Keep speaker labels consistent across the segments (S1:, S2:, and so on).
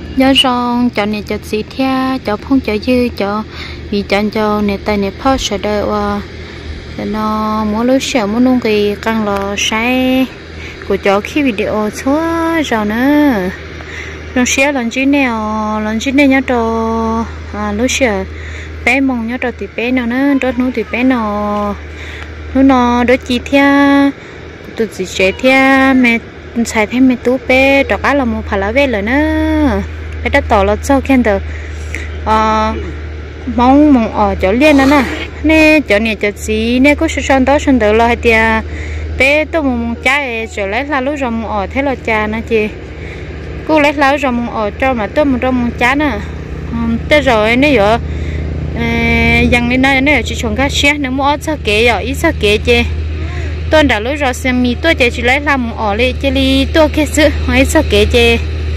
S1: nhớ rằng cho này cho gì theo cho phong cho dư cho vì cho này tay này phớt sợ đợi và nó muốn lối sợ muốn nung cái càng lo sai của cho khi video số rồi nữa rồi share lần trước này nhớ cho lối sợ bé mong nhớ cho thì bé nào nữa cho nó thì bé nào nó đôi chi theo tụi chị sẽ theo mẹ xài thêm mẹ tú bé cho cá là một phải là về rồi nữa bé đã tỏ là sau khen được mong ở chỗ liên đó nè chỗ này chỗ gì nè có sự son đó son được lo hay tia bé tôi mong trái trở lấy là lúc rồi mong ở thế là cha nó chị cô lấy là rồi mong ở cho mà tôi mong trái nè tới rồi nếu vậy dần lên đây nếu chỉ trồng cá xe nếu mua sao kể rồi ít sao kể chị tôi đã lúc rồi xem mi tôi chỉ lấy làm ở đây chỉ đi tôi cái sự hay sao kể chị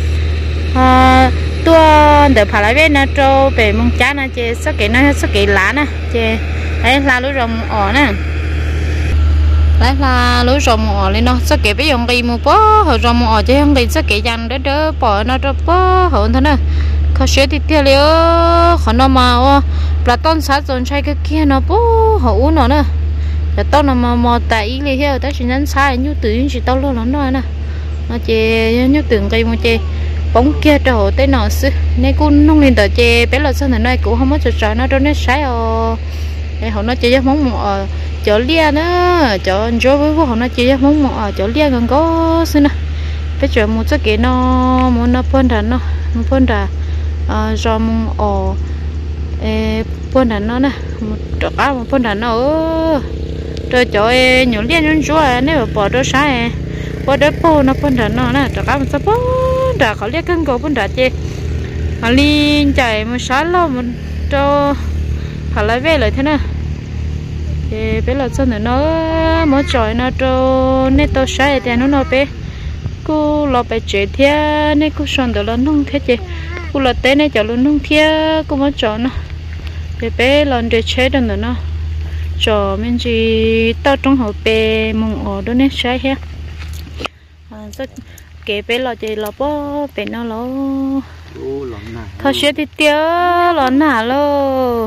S1: tôi để phải lấy về nó cho về mong trái nè chị sao kể lá nè chị đấy là lúc rồi ở nè đấy là lúc rồi ở lên nó sao kể bây giờ đi mua bó hồi rồi ở chứ không đi sao kể dần đỡ bỏ nó cho bó hơn thế nè khó xé thì tiêu liu khó nó mà là tôn sát dồn trái cái kia nó bố hậu nó nè là tao nó mà tại ý li hết, tao chỉ nhắn sai như tự nhiên chỉ tao lo lắm rồi nè, nó chè như tưởng cây mà chè bóng kia trổ tới nọ xứ, nên cũng nông lên tờ chè bé là sao thế này cũng không có trời nó đâu nó sai rồi, để họ nó chè cho móng mọ chỗ lia nữa, chỗ chỗ với họ nó chè cho móng mọ chỗ lia gần có xứ nè, bé chỗ một số cái nó muốn nó phân ra nó phân ra do mong ở phân ra nó nè, một chỗ cá một phân ra nó rồi chỗ nhỏ liên nhân chúa nếu bỏ đôi sai bỏ đôi po nó phân ra nó nè chỗ cá một số po đã có liên cân cổ phân ra chứ mà liên chạy một sáng lâu một cho phải lấy về lại thế nè thì bé là sao nó mỗi trời nó cho nên tôi sai thì nó bé cô lo bé chơi thế nên cô xong được là nông thế chứ cô là té nên cho luôn nông thế cô mỗi trời nó thì bé lần để chơi được nữa nó cho mình chỉ tao trong hộp bé mong ở đó nên sai hết rất kể bé là chỉ là bó bé nó lo thôi sẽ đi tiêu lo nà lo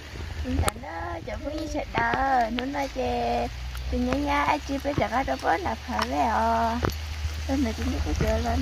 S2: nó nói chè từ nhà nhà ai chỉ biết là cái đó là phải vậy nên là chúng tôi chờ lên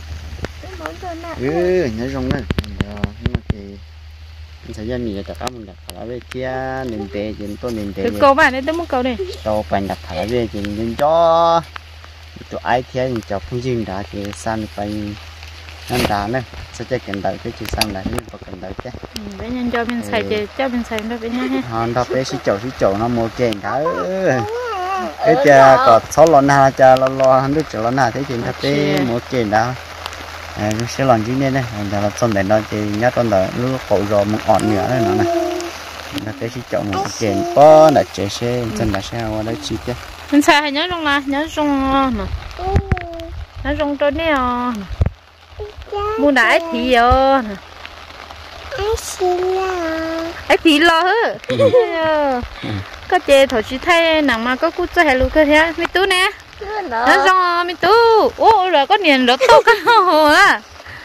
S2: này
S3: nhớ rong này nhưng thì thời gian nhiều tất cả mình đặt phải về chia nền tệ trên tôi nền tệ
S1: câu bạn đấy tôi muốn câu này
S3: tôi phải đặt phải về trên cho tụi ai thế thì cho không riêng đã thì san phải nên đã nữa sẽ chơi cần đợi cái chuyện san lại nhưng mà cần đợi chứ
S1: bé nhân cho bên xài chơi cho bên xài nó bé nhá
S3: hòn đó bé xí chậu nó mua kèn cả cái cha có 6 lon nào cha lo không biết chỗ lon nào thế chuyện thật bé mua kèn đó nó sẽ làm gì nên này là xong để nó chỉ nhớ con đó lúc khổ rồi một ỏn nữa này nó này là bé xí chậu một kèn có là chơi xe chân là xe qua đấy chi chứ
S1: bên xài nhớ rong là nhớ rong trôi nè mua đái thì ấy thì lo hứ có chè thổi chỉ thay nặng mà có cút cho hay luôn cơ thế mi tú nè nó rong mi tú ô rồi có niềng rất to cái hồ á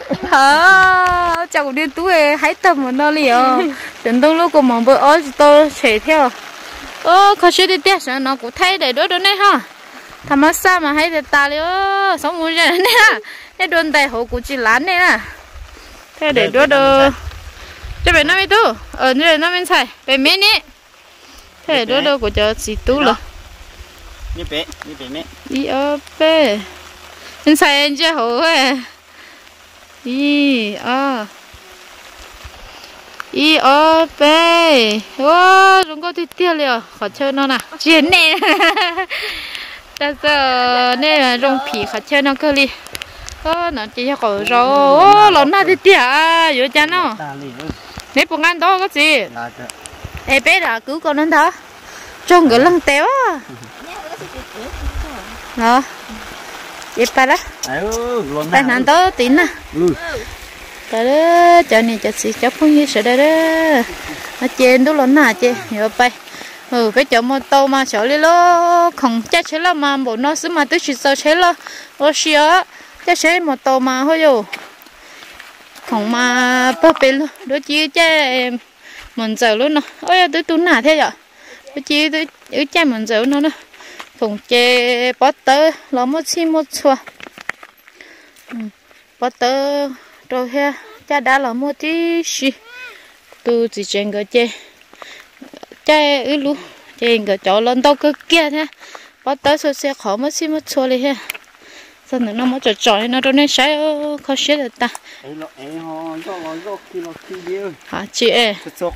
S1: chào đi tú hãy tầm một nơi liền đến đông lúc của mong bữa ở tôi chạy theo khó chơi đi tiếc sao nó cũng thay để đốt đó này ha thằng mà sao mà hay để ta liêu sống muốn ra nè cái đồn tay hộ của chị lán này nè thế để đốt đồ cho bé nó mi tú ở nơi nó bên xài bé mẹ nè thế đốt đồ của cho chị tú rồi
S3: như bé mẹ
S1: đi ở bé bên xài anh chưa hộ ấy đi đi ở bé wow chúng có thích tiêu liều khó chơi nó nè chiến nè bây giờ nè là rong phì khó chơi nó cơ đi nó chỉ cho cậu rồi lớn nào thì tiếc rồi cha nó nếu bụng ăn đó có gì ê bé là cứu con lên đó trong cái lăng téo đó dẹp pa đó tay nắn đó tín nè đó cho này cho xí cho phong như sợ đó nó trên đó lớn nào chứ hiểu bay cái chỗ mô tô mà sợ đi lo không chắc chế là mà bộ nó xứ mà tôi chỉ sợ chế là ô xíu chắc chế mô tô mà thôi dù không mà bắp bê luôn đôi chia chơi mình giờ luôn nó ôi tôi tún nà thế vậy đôi chia tôi ở chơi mình giờ nó không chơi bát tơ lo một xí một xua bát tơ rồi ha cha đã là một tí xí tôi chỉ chơi cái chơi ở luôn chơi cái chỗ lên đâu cái kia thế bát tơ số xe khó một xí một xua đi ha sao nó mới trọi nó đâu nên sai khó xé được ta hả chị ơi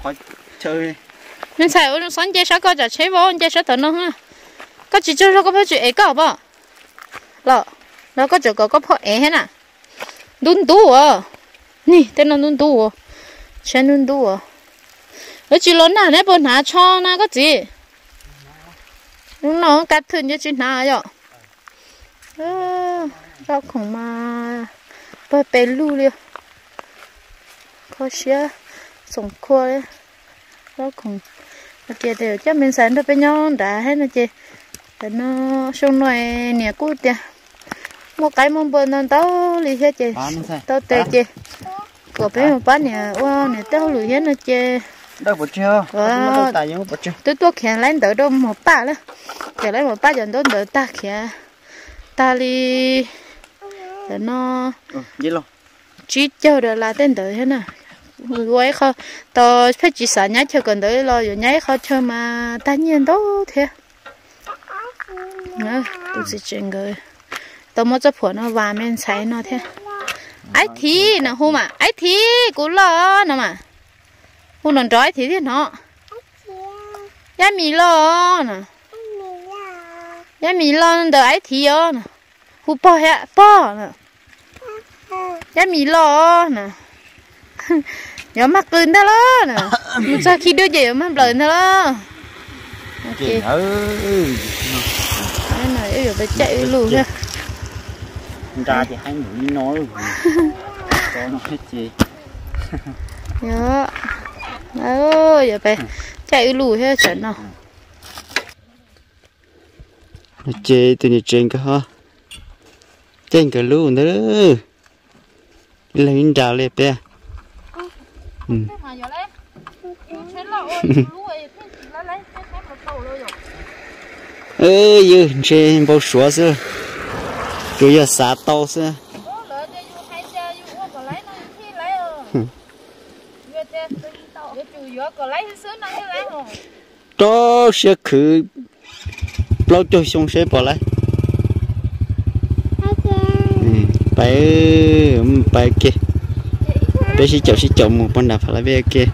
S1: nên sai nó sáng chơi sao có chả chế vô chơi sao tận nó ha có chỉ cho nó có phải chuyện có không lọ nó có chỗ có phải hết nè đun đủ à nè tên nó đun đủ chân đun đủ à nó chỉ lớn nào đấy bọn nào cho nó có gì nó cắt thử như chuyện nào vậy rau không mà bơi bê lu đi có xía sống khô đấy rau không kia đều cho mình sản được bên nhau đã hết nó chị để nó xong rồi nè cút đi một cái mông bơ nó tao lì hết chị tao tê chị có bé một bát nè wow nè tao lùi hết nó chị
S3: đâu bột chưa
S1: tôi khen lấy đỡ đâu một bát nữa khen lấy một bát dần đỡ đỡ ta khen ta đi để nó chỉ cho được là tên đỡ thế nào quay khó tao phải chỉ sợ nhái cho cần đỡ lo rồi nhái khó cho mà ta nhiên đâu thế tôi chỉ chuyện người tao muốn cho phụ nó vào men xài nó thế ấy thì nè hôm mà ấy thì cũng lo nè mà hôm lần trói thì thế nó giá mì lo nè giá mì lo đợi ấy thì nè hôm bỏ hết bỏ nè giá mì lo nè nhớ mắc lên đó nè sao khi đưa về mà lên đó ok cái này giờ phải chạy luôn nha
S3: ra thì hai mũi nói có nó hết gì
S1: nhớ ơi giờ phải chạy lùi hết trận nào
S3: chơi từ trên cái ha trên cái luôn nữa lên ra lên bé giờ trên bao số xưa chủ yếu xả tàu xưa đó sẽ khử lâu cho xong sẽ bỏ lại bài kia bé sẽ chậu một con đạp phải là bé kia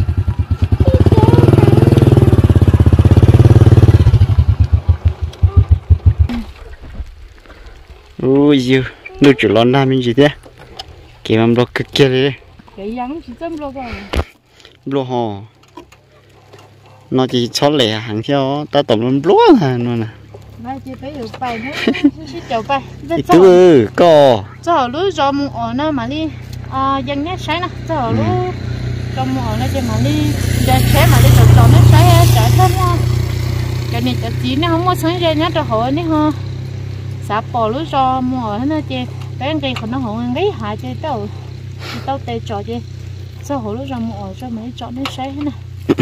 S3: ôi dư nuôi chủ lon nam mình gì thế kì mà lo cực kia đấy
S1: cái giống chỉ chấm lo vào
S3: lo hò nó chỉ cho lẻ hàng theo ta tổng luôn lúa à nó nè
S1: mai chỉ phải được bài nữa chỉ chậu bài
S3: từ co
S1: cho lúa cho mua ở nơi mà đi dân nhát sáng nè cho lúa cho mua ở nơi cho mà đi giờ chế mà đi trồng nó sáng trái thơm ha cái này chợ chỉ nó không có sáng ra nhát cho hội nữa ha xả bò lúa cho mua ở nơi chơi cái cây còn nó hội mấy hại chơi tao tê trò chơi sao hội lúa cho mua ở cho mấy trọ nó sáng thế nè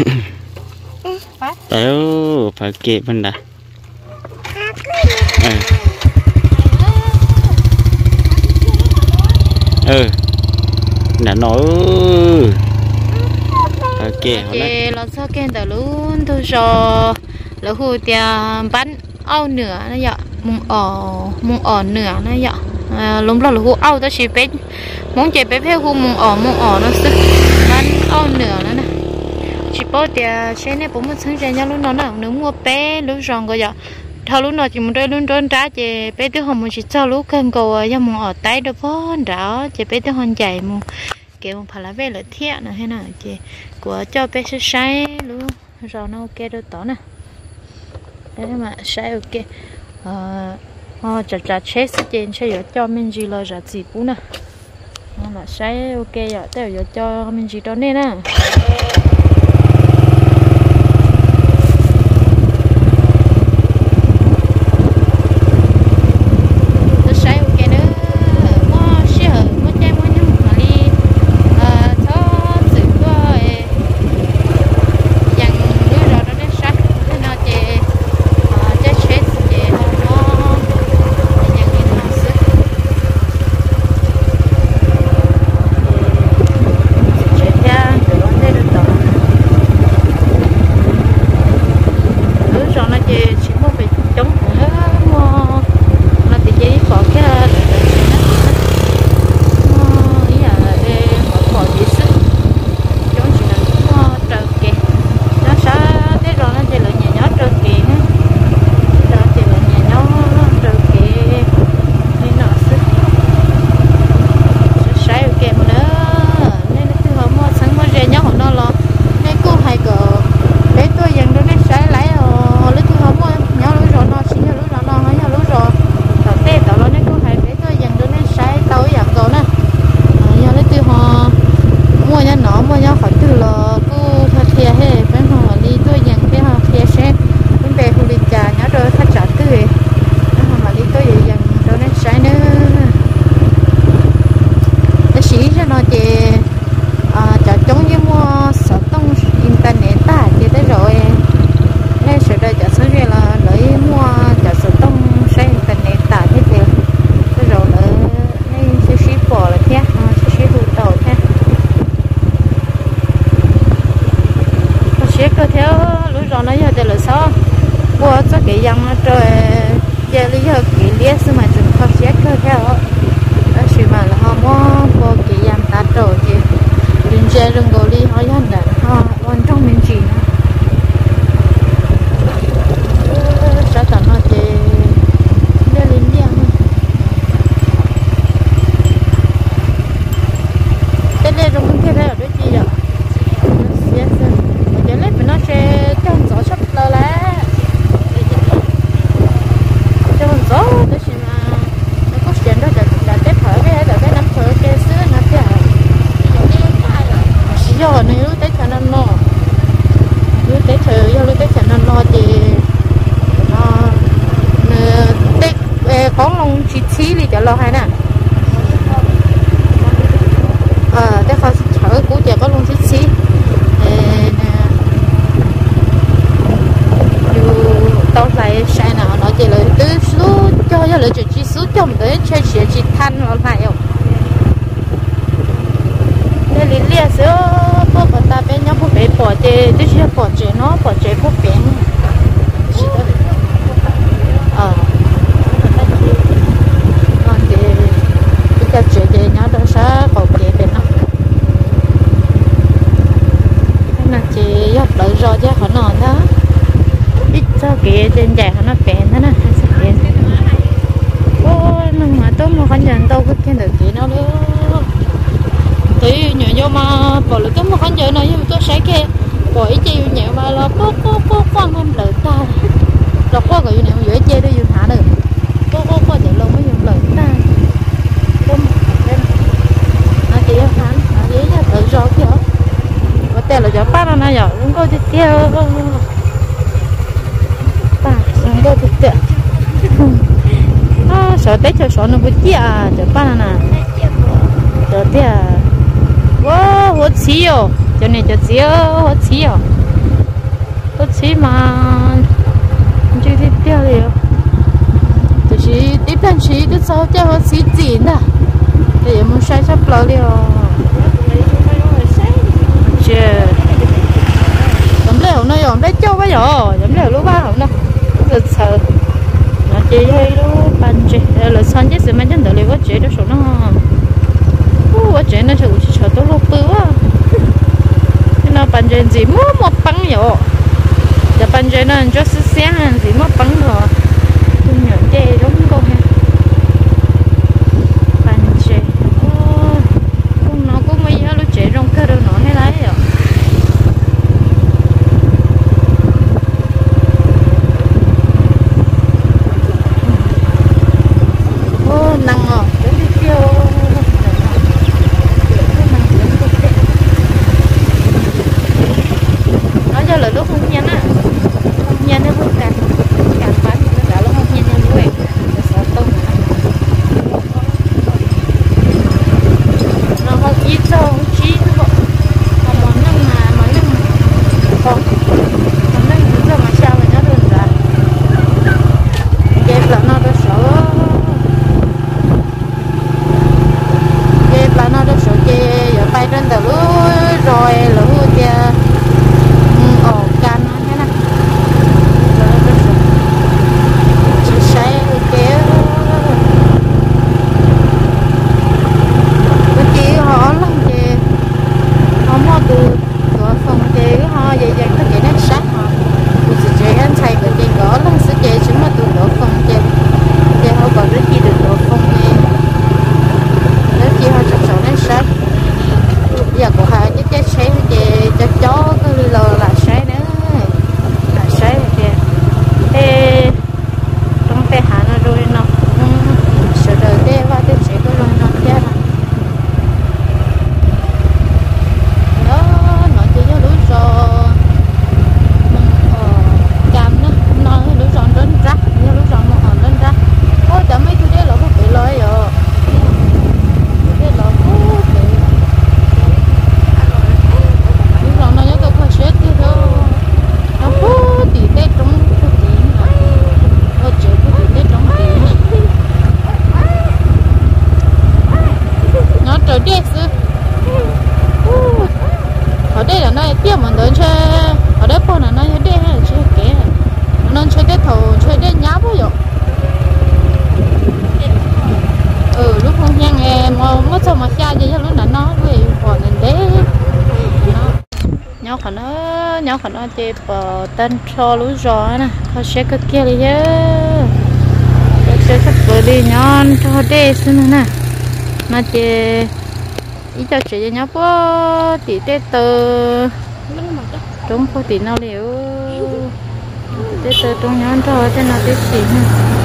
S3: tao phải kịp bên đã đã nói ok
S1: nó sao kén tao luôn tôi cho là khu tiền bán ao nửa nó vậy mùng ỏ nửa nó vậy lúc đó là khu ao tao chỉ biết muốn chơi biết khu mùng ỏ nó sẽ bán ao nửa nó nè chỉ bảo tiền xe này bố mất sáng ra nhau lúc nó nếu mua bé lúc rong rồi vậy thao lúc nào chỉ muốn luôn trốn ra chị bé thứ hôm mình chỉ cho lúc cần cầu cho mùng ỏ tay đó có đó chị bé thứ hôm chạy mùng kiểu phải là về lợi thiện nữa hay nào chị của cho bé sẽ sai luôn rồi nó ok đâu tỏ nè đấy mà sai ok chặt chết trên sẽ cho mình gì là chặt gì cũng nè là sai ok rồi tới giờ cho mình gì đó nên nè rồi theo lúc rồi nó giờ để là sao qua cho cái dòng nó rồi giờ lý do cái liệt sự mà chúng không xét cơ theo đó sự mà là họ mua qua cái dòng ta rồi thì liền chơi rừng gỗ đi họ dần là họ còn trong miền chỉ sao tận họ thì để liền dòng cái này rừng kia đây ở đó chi rồi giờ lấy mình nó sẽ trong gió sắp lơ lá trong gió đó chỉ mà nó có chuyện đó là tết thở cái năm thở cái xứ nó thế à chỉ do nếu tết cho nên lo nếu tết thở do lúc tết cho nên lo thì nó tết có lòng chỉ đi cho lo hay nè tết khó thở cũng chỉ có lòng chỉ tao lại sai nào nó chỉ là từ số cho là chỉ số chồng tới chơi sẽ chỉ than nó lại không để lý lẽ số bố bà ta bên nhau bố bé bỏ chè tôi sẽ bỏ chè nó bỏ chè bố bé còn thì cái chè thì nhau đó sẽ bỏ bé bên nó cái này chỉ học đợi rồi chứ họ nói đó cho cái trên dài nó bền thế này bền ôi nhưng mà tôi mà con dần đâu có cái được gì nó nữa thì nhiều vô mà bỏ được cái một con dần này nhưng tôi sẽ cái bỏ ít chiều nhiều mà là có quan không lợi ta đọc qua cái gì này dễ chơi đi dùng hả được có để lâu mới dùng lợi ta không chị hả dễ là tự do kiểu có tên là cho phát nó giờ cũng có tiếp theo đó thực tế sợ tết cho sợ nó bị chia cho ba nè cho thế à wow hot xíu cho nên cho xíu hot xíu mà chưa tiếp theo đi thì chỉ tiếp theo chỉ cái sau cho hot xíu gì nè thì muốn sai sắp lâu đi chưa giống lều nó giống đấy châu bây giờ giống lều lúc ba không đâu thật sợ nó chơi hay đó bàn chơi là son chứ sự mà chân tự liệu chơi đó số nó quá chơi nó chịu chỉ tôi lúc bự quá nó bàn chơi gì một bắn rồi giờ bàn chơi nó cho xe gì một bắn rồi không nhận chơi đúng không ha bàn chơi cũng nó cũng mấy giờ lúc chơi trong cơ đâu nó hay lái rồi ở đây là nơi tiếp mình đến chơi ở đó po là nó như đen hay là chơi kẻ nó chơi đen thầu chơi đen nhá bao giờ lúc không nhang em mất sao mà cha vậy lúc nào nó về còn nên đấy nhau khả nó chơi bờ tân cho lúa gió nèเขาsẽ cái kia đi chứ chơi sắp bữa đi nhon cho đê xin nè mà chơi ý cho chị cho nhau po thì tết từ trống po thì nào liệu tết từ trống nhon cho thế nào tết gì nè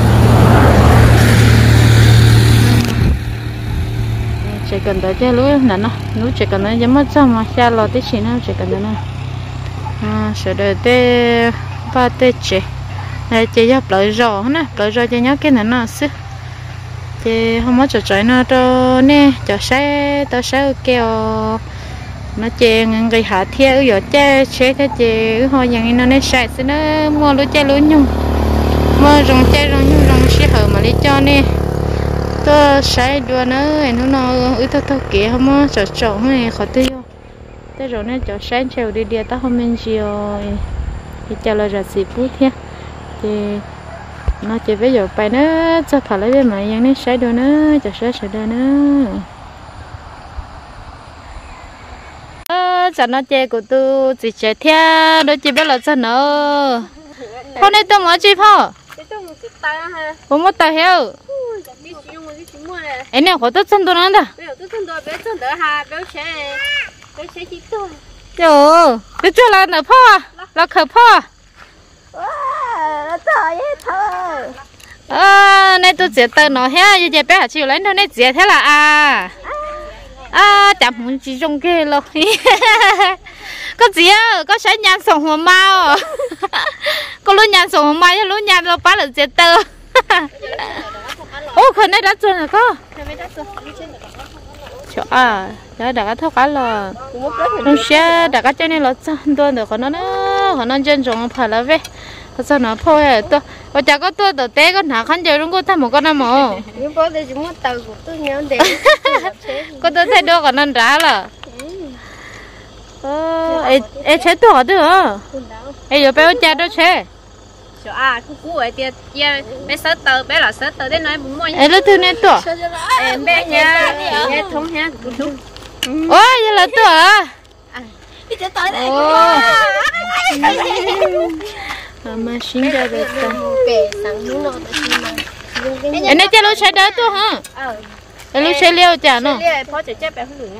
S1: chỉ cần tới chơi lúa nè nó lúa chỉ cần tới giống mất sao mà xa lò tết gì nữa chỉ cần tới nè sợ đời tê ba tê chị này chị giúp lợi rò nè lợi rò cho nhớ cái này nó xí chị không có trời nó cho nè cho xe tao xe kêu nó chị người hạ theo giờ chơi xe thế chị hồi dạng nó nè sai xí nó mua lúa chơi lúa nhung mua rong chơi rong nhung rong xe hở mà đi cho nè tôi sai đua nữa nó thôi kia không có trời này khó tiêu thế rồi nó cho sáng chiều đi đi tao không nên gì rồi thì cho là gì phút thế thì nó chỉ bây giờ bài nó cho phải lấy bên mà nó sai đua nữa cho sai đua nữa cho nó chơi của tôi chỉ chơi theo đôi chỉ biết là cho nó hôm nay tôi mới chơi phò không mất tay heo em này có tốt chân tôi nói đó trời cái chỗ là nở phò là khờ phò này tôi chỉ tờ nó hết giờ bé hả chịu lấy nó này chỉ thế là chậm muốn chỉ trong kia luôn có gì á có sẽ nhàn sòng hồ mau có lúc nhàn sòng hồ mau lúc nhàn nó bắt được chỉ tờ ô khờ này đã chưa là có chỗ đó đã thóc cá là nó sẽ đã cái này là chân tôi được còn nó chân trồng phải là về sao nó phơi tôi và chả có tôi đầu té con nào khăn chơi đúng không tham một con nào mà
S2: nhưng có thể chúng nó tàu của tôi nhớ để
S1: có tôi thấy đâu còn ăn rá là em chế tôi hả được em giờ bé cha đâu chế
S2: khu cũ ấy thì bé sớ tờ bé là sớ tờ đến nói bún mua
S1: em lúc thứ này tôi
S2: em bé nhà thống nha
S1: ôi vậy là tôi à
S2: đi chơi tới đây
S1: mà xin ra về ta
S2: kể sáng lúc nào
S1: em nói chơi lúc chơi đó tôi hả em lúc chơi liêu chả nó
S2: phó chơi chơi bé không được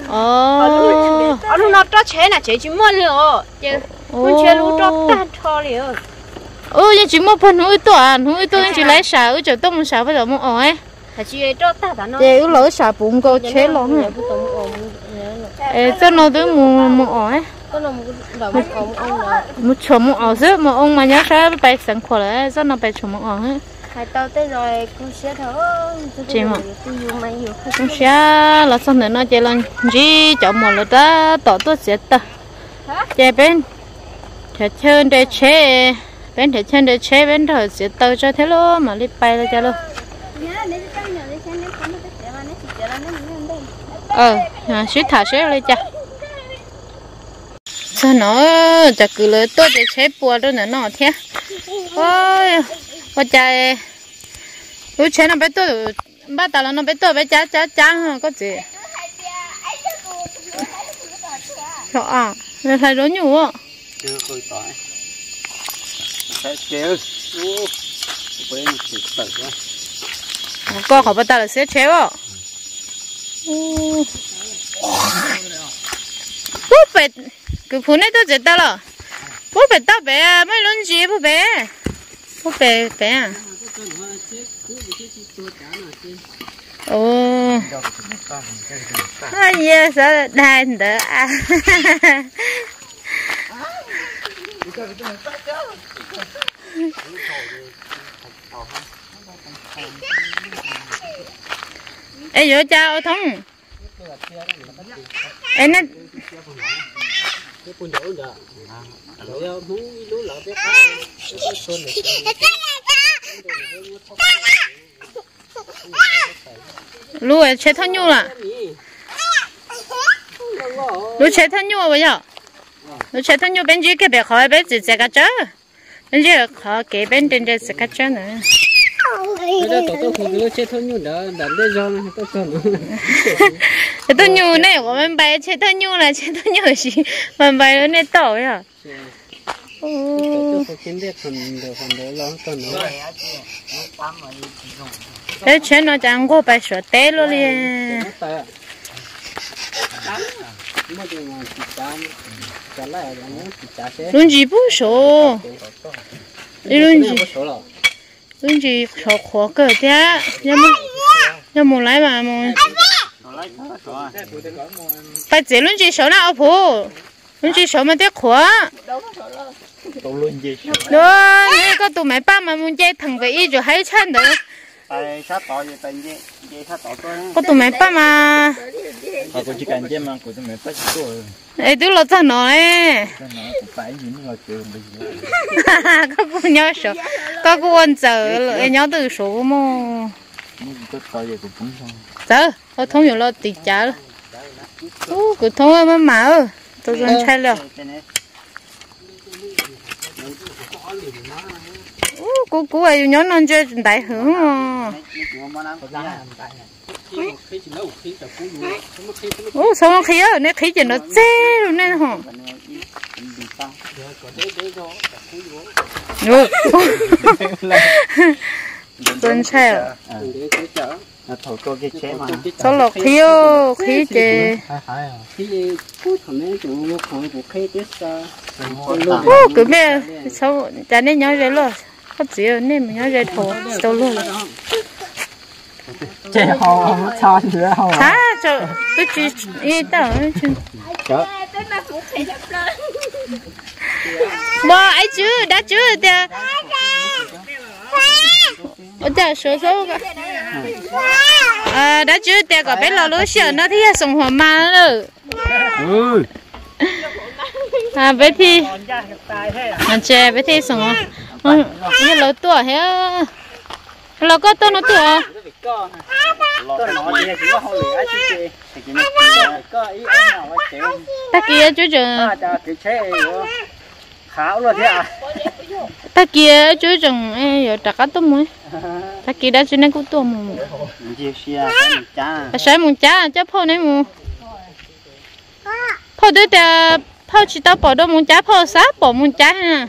S1: ồ
S2: lúc nào cho chơi là chơi chỉ mua liều muốn chơi lúc cho tan cho liều
S1: ôi chỉ mua phần nuôi tôi chỉ lấy xả ở chỗ tôm xả bây giờ mua ỏi
S2: chỉ cho ta đã nói
S1: để lỡ xả bụng cô chế lắm cho nó tới mua ỏi một chỗ mua ỏi chứ mà ông mà nhớ ra bài sáng khỏe lại cho nó bài chỗ mua ỏi
S2: hai tao tới rồi cũng sẽ thở
S1: chị mà cũng sẽ là xong nữa nó chơi lên chỉ chọn một lượt đó tỏ tôi sẽ tờ chơi bên chơi để chơi bên thể chân để chế bên thở sẽ tao cho thế luôn mà đi bay ra cho luôn suýt thả sẽ lên cha sao nó chả cứ lấy tôi để chế bùa đó nữa nó thế ôi ôi cha lúc chế nó bé tôi bắt đầu nó bé tôi bé chá có gì sợ nó thấy nó nhủ có họ bắt đầu là sẽ chéo à bố bé cái phụ này tôi chết ta rồi bố bé tao bé mấy lần gì bố bé à ồ ai giờ sao đại đỡ à ê giờ cha ở thông ê nó lúa chế thân nhu là lúa chế thân nhu bây giờ nó chơi thân nhau bên dưới cái bè khỏi bên dưới sẽ cắt chớ bên dưới khó cái bên trên trên sẽ cắt chớ nữa thân nhau này của mình bay chơi thân nhau là chơi thân nhau gì mình bay nó này to à cái chuyện nó chẳng có bài sửa té luôn đi luôn gì bút số luôn gì khó khó cỡ thế nhưng mà lại mà phải chỉ luôn gì số nào phụ luôn gì số mà tiếc khó đó cái tụi mày ba mà muốn chơi thằng vậy rồi hay chán được có tụi mày ba mà ấy tụi nó cho nó ấy có cô nhớ số có cô ăn giờ nhớ từ số mà giờ có thông hiểu lo tịt chả cứ thông mà tôi vẫn chơi rồi cô ấy nhớ non chơi đại hưởng sao nó khí á, nếu khí thì nó dễ luôn nên hả? Tuần chơi à? Sao lọc khí ô, khí gì? Cứ mẹ, sao cha nên nhớ rồi lo, có gì nên mình nhớ rồi thổ, đâu luôn.
S3: chơi hồ sao nữa hồ
S1: hả cho tôi chỉ ý tao mà ai chưa đã chưa đã đã số số đã chưa đã có bé lò lúa sữa nó thì sống hoa ma rồi bé thì anh chơi bé thì sống như lúa tua hết lúa có to nó tua ta kia chú chừng ta kia chú chừng giờ trả cá tôm mới ta kia đã chú nên cũng tôm mà sai muốn chả phô này muốn phô đứa ta phô chỉ tao bỏ đâu muốn chả phô sát bỏ muốn chả ha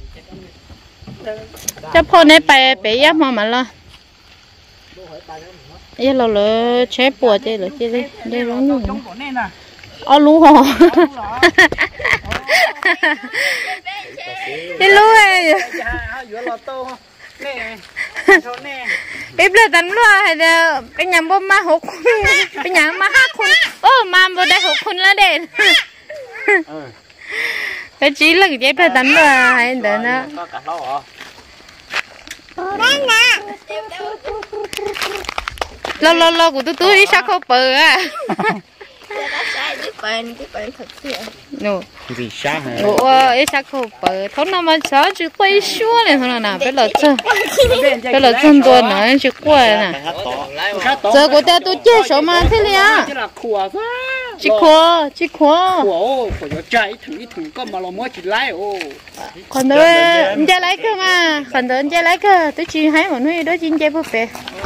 S1: cho phô này bài bé yếm mà lo giờ là lỡ chế bùa chơi lỡ chơi đi đây giống như ô lú hò cái lú này cái bữa tận lúa hay là cái nhà bom ma hột cái nhà ma hát khôn ô ma bữa đây hột khôn là đen cái chỉ là cái bữa tận lúa hay để nó lo của tôi đi sao không bờ à cái bệnh thật sự nè gì sao hả ủa sao không bờ thấu nó mà sao chỉ quay xua này thôi nào bây giờ chân tôi nói chỉ quay nè giờ của ta tôi chơi số mà thế này à chỉ khua còn nữa anh chơi lấy cơ mà còn nữa anh chơi lấy cơ tôi chỉ thấy một người đó chỉ chơi búp bê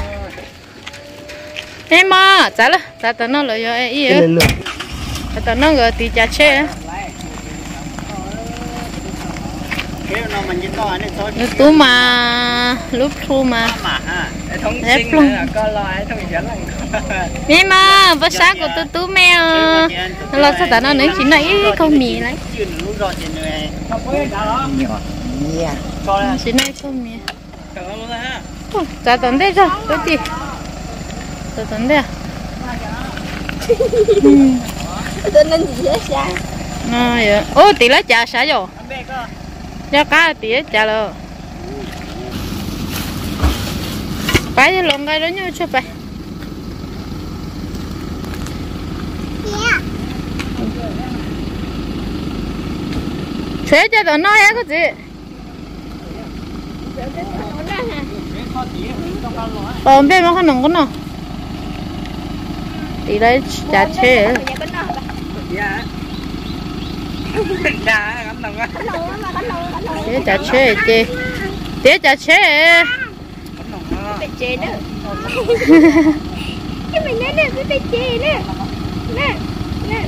S1: em mà trả了trả tao nó lại rồi ý à tao nó gọi tí chả chơi nó tú mà lúc thu mà đẹp luôn em mà bữa sáng của tôi tú mèo lo sao tao nó nói chỉ nãy không mì lấy chỉ nãy không mì trả tao đây rồi tôi đi tận đây
S2: tên nên gì vậy sao
S1: vậy ô tí lá trà xả rồi cho cá tí trà rồi phải cho lồng cái đó nhau cho phải thuế cho tao nói cái gì còn bên mà không nồng có nào thì đấy chả chế thế chả chế chị thế chả chế
S2: bị chế nữa cái mình nói nè bị chế nè nè nè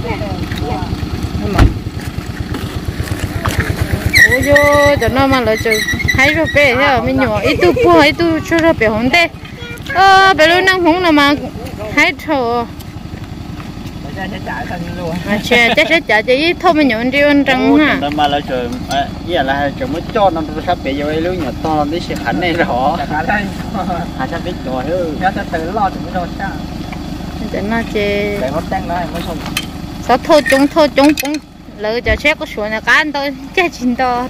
S1: ôi yo cho nó mà lại chơi hay rồi bé thế mình nhỏ ít tu bùa ít tu cho nó bé không thế bé lúc năng không là mà hay thở chơi chắc chả chỉ thôi mình nhọn đi ăn trăng ha
S3: mà là trời giờ là trời mới cho nó sắp bị vô lưu nhỏ to đi xe khánh này rõ à sắp biết rồi chứ nó sẽ tự lo chúng nó sao
S1: để nó chơi
S3: để mất tăng nó mới xong
S1: sao thôi chúng cũng lỡ cho chết có số là cá anh tôi chết chín to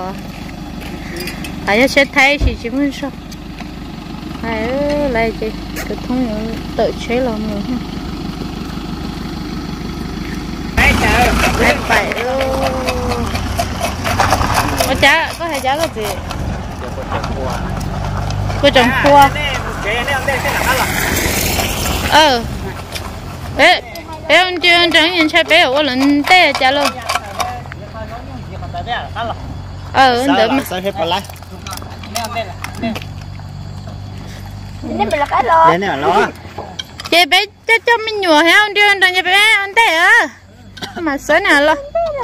S1: ai sẽ thấy chỉ muốn sao ai lại chị cứ thông tự chế là mình ha phải có chả có hay chả có gì có trồng cua ê ông chưa trồng nhìn chơi bé ở lần tê chả luôn anh đợi mà
S3: sao hết vào lại
S2: nên mình là cá lò
S3: đến này lo
S1: chị bé cho mình nhùa hay ông chưa trồng cho bé anh tê à mà sớm nào lo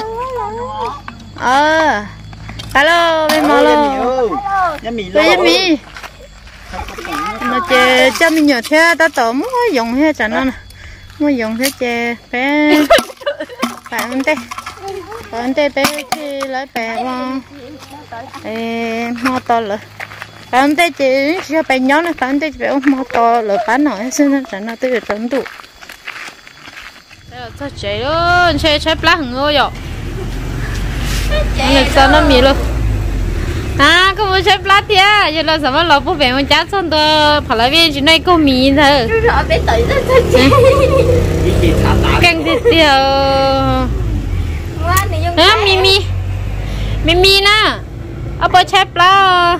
S1: hello mình mò lo mì mà chị cho mình nhờ theo ta tổ muốn dùng hết chẳng nó nè muốn dùng hết chị bé bạn tê bé thì lấy bé mà mò to rồi bạn tê chị cho bé nhỏ này bạn tê bé mò to rồi bán nổi xin nó chẳng nó tới được tận tụ cho chị luôn chơi plá hừng ngô rồi này sao nó mì luôn à có muốn chơi plá thì giờ là sao mà lẩu bún bèo cháo xong tôi phải lấy viên chuyện này có mì thôi
S2: rồi bé tự
S1: canh thịt tiêu à mì nè ở bên chơi plá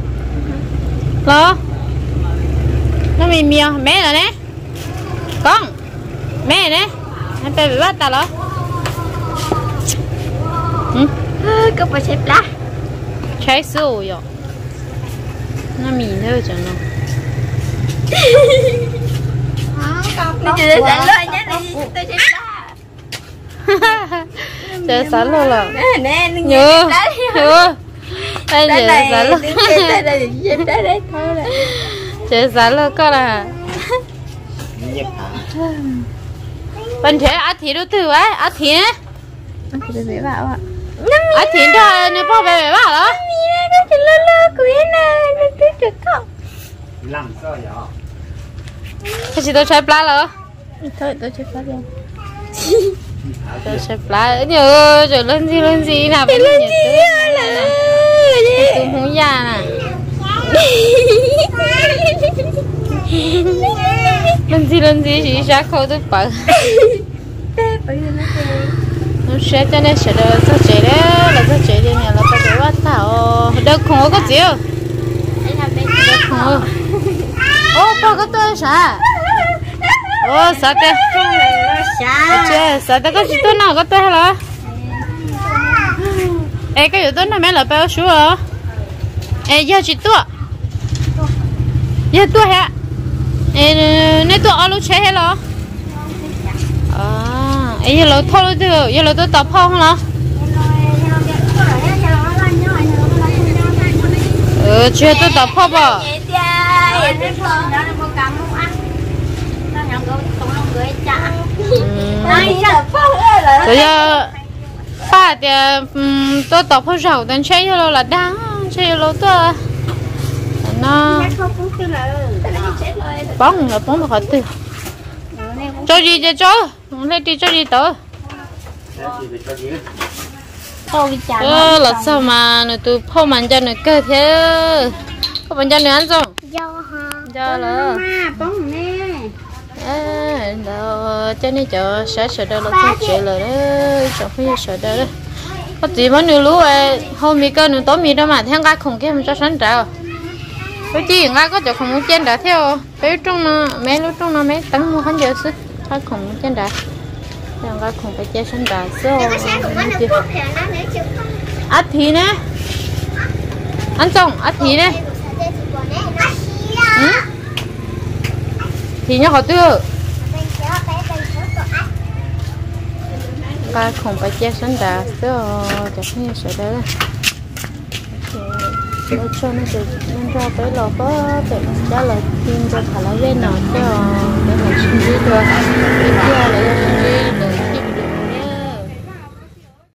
S1: lo nó mì à mẹ rồi nè con mẹ nè anh phải bị bắt ta đó
S2: có phải xếp lá
S1: trái sữa rồi nó mì thôi chẳng nó
S2: đi chơi sẵn luôn nhé đi tôi xếp lá
S1: chơi sẵn luôn là
S2: nè
S1: nhớ đây chơi sẵn luôn chơi sẵn luôn coi là bên thế ăn thịt đâu thử ấy ăn thịt
S2: ăn thịt bé bảo ạ
S1: ăn thịt thôi nếu bao bé bảo đó
S2: nó chỉ lơ quý nè nó cứ trực không
S3: làm sao vậy
S1: cái gì tôi chơi plá rồi
S2: thôi tôi chơi plá đi
S1: tôi chơi plá nhớ rồi lên gì nào bên
S2: lên gì là
S1: tôi muốn già nè lên gì chỉ ra khâu tôi bận nó sẽ cho nên sẽ được sao chế đấy là sao chế đi nè là phải quá thảo đâu không có gì đâu không ô bao cái tôi sao ô sao thế sao thế có gì tôi nào có tôi hả ê cái gì tôi nào mẹ là bao số à ê giờ chỉ tôi giờ tôi hả nè tôi alo chế hay lo giờ lo thôi được giờ lo tôi tập không hả chưa tôi tập không à bây giờ ba thì tôi tập không giàu nên chơi lo là đáng chơi lo tôi nó bóng là bóng khỏi từ cho gì cho lên đi cho gì tớ là sao mà nó tụi phô mạnh cho nó cơ thế có bạn cho nó ăn không do là
S2: bóng nè
S1: đâu cho nên cho sợ đâu là không chịu rồi đấy cho không sợ đâu đấy có gì mà nhiều lú hôm mi cơ nữa tối mi đâu mà theo cái khủng kia mình cho sáng trào cái gì ngay có chỗ không muốn chen đã theo bé trong nó mấy lúc trong nó mấy tấn mua khán giả sức cái khủng chen đã đang cái không phải chơi sân đá rồi ắt thì nè ăn xong ắt thì nè thì nhá họ tư cái không phải chơi sân đá rồi chắc như sẽ đấy nó cho nó được nên ra tới lò có để trả lời tin cho thằng là bên nào cho để mà xin đi thôi đi kia lại cho xin đi